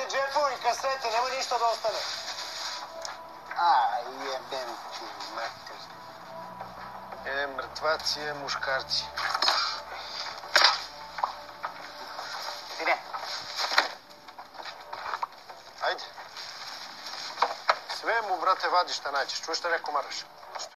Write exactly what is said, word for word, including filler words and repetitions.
džepovi, kasete, nemoj ništa da ostane. A, jebem ti, mater. E, mrtvaci, e, muškarci. Sine. Ajde. Sve mu, brate, vadi šta nađeš. Čuješ šta rekao Maraš?